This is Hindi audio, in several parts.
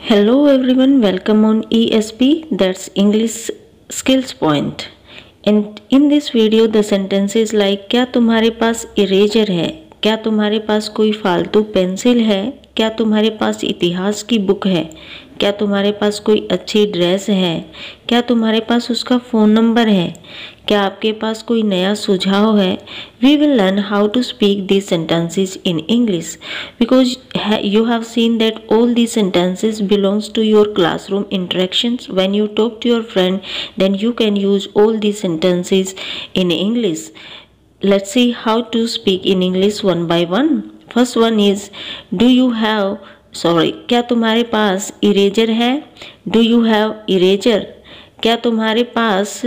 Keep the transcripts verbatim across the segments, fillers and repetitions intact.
Hello everyone, welcome on E S P, that's English Skills Point. And in this video the sentences like क्या तुम्हारे पास इरेजर है, क्या तुम्हारे पास कोई फालतू पेंसिल है, क्या तुम्हारे पास इतिहास की बुक है, क्या तुम्हारे पास कोई अच्छी ड्रेस है, क्या तुम्हारे पास उसका फ़ोन नंबर है, क्या आपके पास कोई नया सुझाव है. We will learn how to speak these sentences in English because you have seen that all these sentences belongs to your classroom interactions. When you talk to your friend, then you can use all these sentences in English. Let's see how to speak in English one by one. First one is, do you have sorry क्या तुम्हारे पास इरेजर है. Do you have eraser. क्या तुम्हारे पास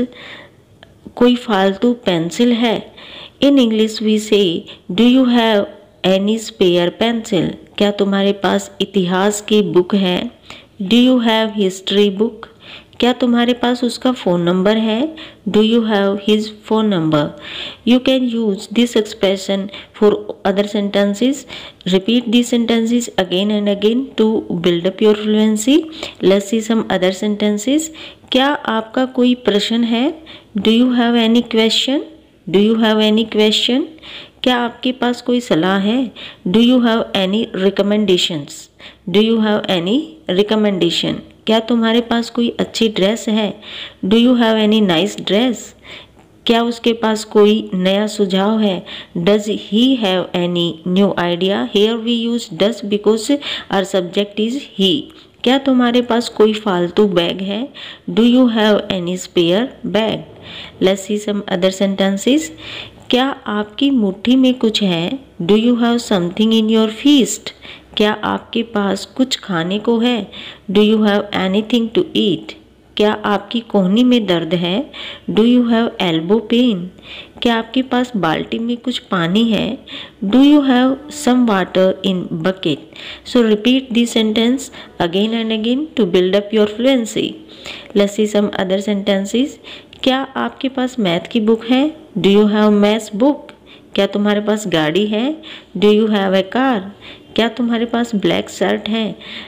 कोई फालतू पेंसिल है. In English we say do you have any spare pencil. क्या तुम्हारे पास इतिहास की बुक है. Do you have history book. क्या तुम्हारे पास उसका फ़ोन नंबर है. Do you have his phone number. You can use this expression for other sentences. Repeat this sentences again and again to build up your fluency. Let's see some other sentences. क्या आपका कोई प्रश्न है. Do you have any question. Do you have any question. क्या आपके पास कोई सलाह है. Do you have any recommendations. Do you have any recommendation. क्या तुम्हारे पास कोई अच्छी ड्रेस है. Do you have any nice dress. क्या उसके पास कोई नया सुझाव है. Does he have any new idea. Here we use does because our subject is he. क्या तुम्हारे पास कोई फालतू बैग है. Do you have any spare bag. Let's see some other sentences. क्या आपकी मुट्ठी में कुछ है. Do you have something in your fist. क्या आपके पास कुछ खाने को है. Do you have anything to eat. क्या आपकी कोहनी में दर्द है. Do you have elbow pain. क्या आपके पास बाल्टी में कुछ पानी है. Do you have some water in bucket. So repeat this sentence again and again to build up your fluency. Let's see some other sentences. क्या आपके पास मैथ की बुक है. Do you have maths book. क्या तुम्हारे पास गाड़ी है. Do you have a car. क्या तुम्हारे पास ब्लैक शर्ट है.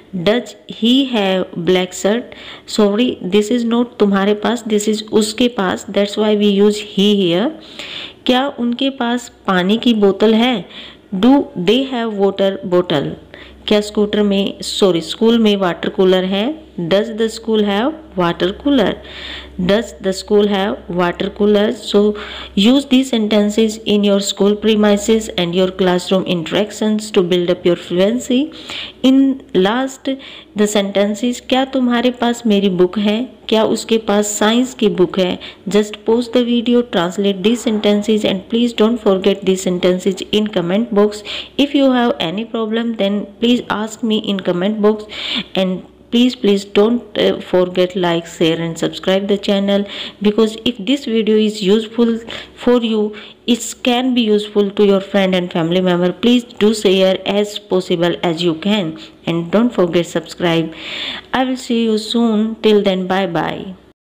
Does he have black shirt. Sorry this is not तुम्हारे पास, दिस इज़ उसके पास. That's why we use he here. क्या उनके पास पानी की बोतल है. डू दे हैव वाटर बोतल. क्या स्कूटर में सॉरी स्कूल में वाटर कूलर है. Does the school have water cooler. Does the school have water coolers? So use these sentences in your school premises and your classroom interactions to build up your fluency. In last the sentences, क्या तुम्हारे पास मेरी बुक है. क्या उसके पास साइंस की बुक है. Just pause the video, translate these sentences and please don't forget these sentences in comment box. If you have any problem then please ask me in comment box, and please please don't uh, forget like, share and subscribe the channel, because if this video is useful for you, it can be useful to your friend and family member. Please do share as possible as you can, and don't forget subscribe. I will see you soon. Till then, bye bye.